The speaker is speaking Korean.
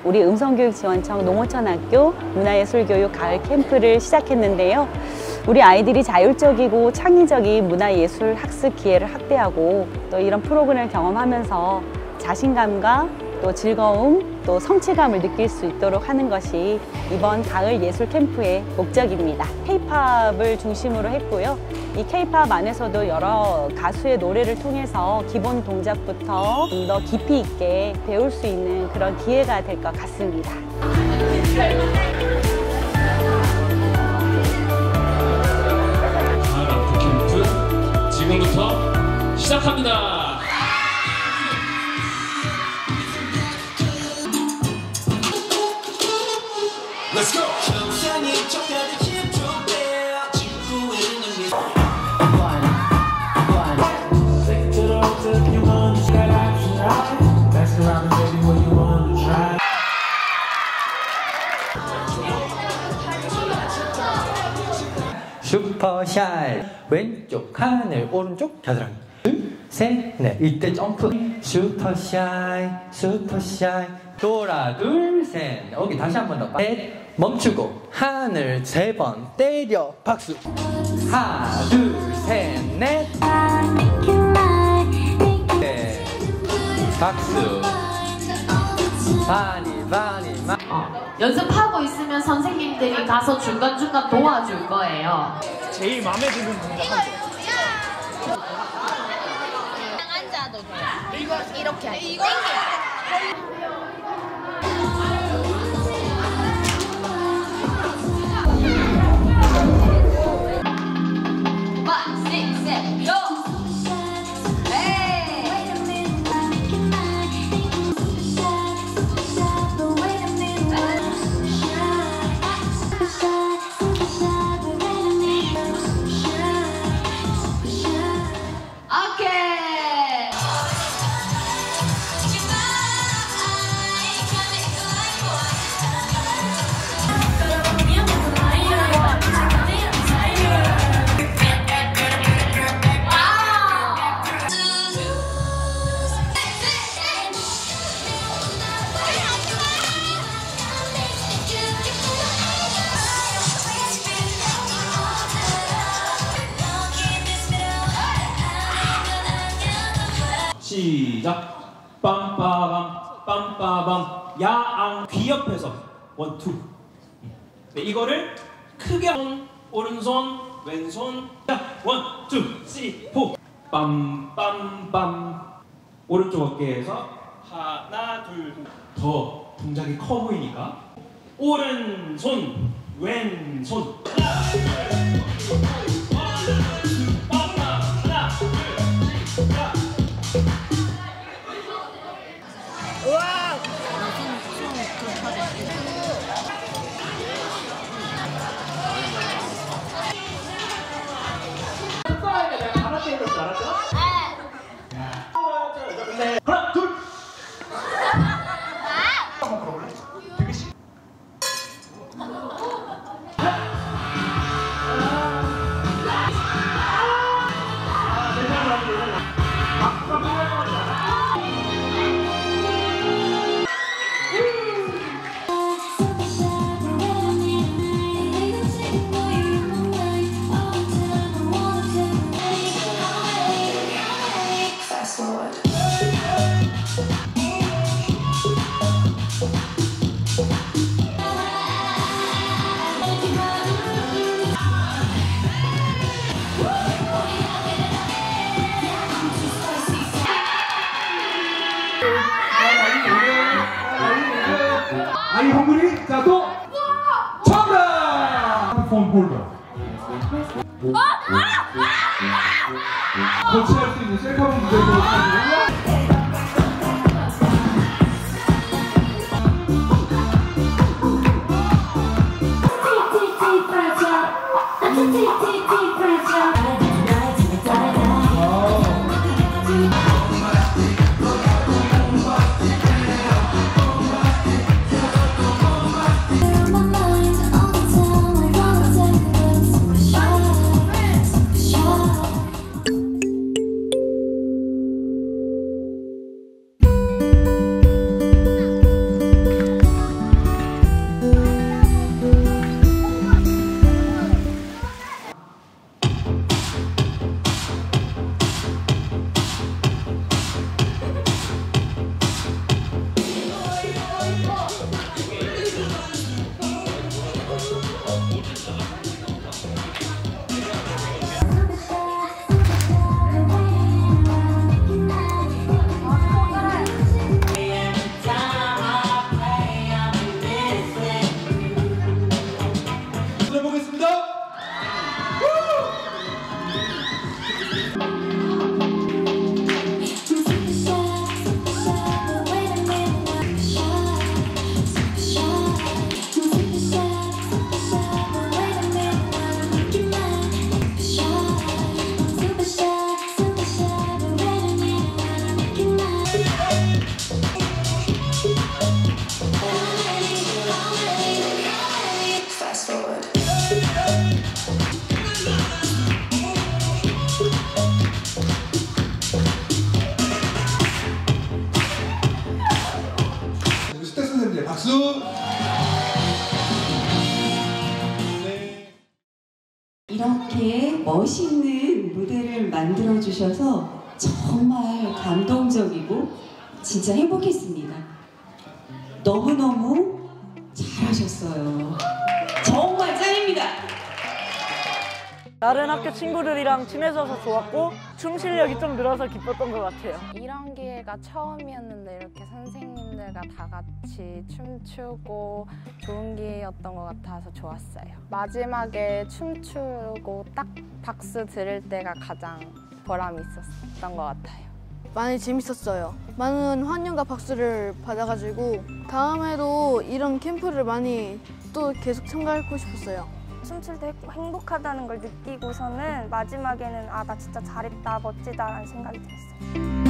우리 음성교육지원청 농어촌학교 문화예술교육 가을 캠프를 시작했는데요. 우리 아이들이 자율적이고 창의적인 문화예술 학습 기회를 확대하고 또 이런 프로그램을 경험하면서 자신감과 또 즐거움, 또 성취감을 느낄 수 있도록 하는 것이 이번 가을 예술 캠프의 목적입니다. K-팝을 중심으로 했고요. 이 K-팝 안에서도 여러 가수의 노래를 통해서 기본 동작부터 좀 더 깊이 있게 배울 수 있는 그런 기회가 될 것 같습니다. 가을 아트 캠프 지금부터 시작합니다. Let's go. 슈퍼샤이 왼쪽 하늘 오른쪽 겨드랑이 둘셋넷 이때 점프 슈퍼샤이 슈퍼샤이 돌아 둘셋 여기 다시 한 번 더 셋 멈추고 하늘 세 번 때려 박수 하나 둘셋넷 네. 박수 바니 연습하고 있으면 선생님들이 가서 중간중간 도와줄 거예요. 제일 마음에 드는 동작 한 번. 앉아도 돼요. 이렇게. 이거 시작. 빰빠밤 빰빠밤 야앙 귀 옆에서 원, 투. 네, 이거를 크게 오른손 왼손 원, 투, 쓰리, 포. 빰빰빰 오른쪽 어깨에서 하나 둘 더 동작이 커 보이니까 오른손 왼손 하나 둘 아이 헝그리? 자 또! 정답! 폰 폴더 거치할 수 있는 셀카봉 무대로 멋있는 무대를 만들어 주셔서 정말 감동적이고 진짜 행복했습니다. 너무너무 잘하셨어요. 정말 짱입니다. 다른 학교 친구들이랑 친해져서 좋았고 춤 실력이 좀 늘어서 기뻤던 것 같아요. 이런 기회가 처음이었는데 이렇게 선생님들과 다 같이 춤추고 좋은 기회였던 것 같아서 좋았어요. 마지막에 춤추고 딱 박수 들을 때가 가장 보람이 있었던 것 같아요. 많이 재밌었어요. 많은 환영과 박수를 받아가지고 다음에도 이런 캠프를 많이 또 계속 참가하고 싶었어요. 춤출 때 행복하다는 걸 느끼고서는 마지막에는 아, 나 진짜 잘했다, 멋지다라는 생각이 들었어요.